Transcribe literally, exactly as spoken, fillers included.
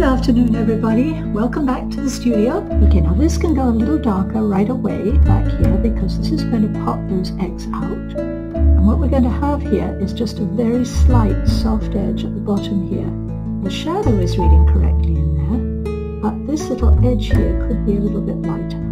afternoon, everybody. Welcome back to the studio. Okay, now this can go a little darker right away back here because this is going to pop those eggs out. And what we're going to have here is just a very slight soft edge at the bottom here. The shadow is reading correctly in there, but this little edge here could be a little bit lighter.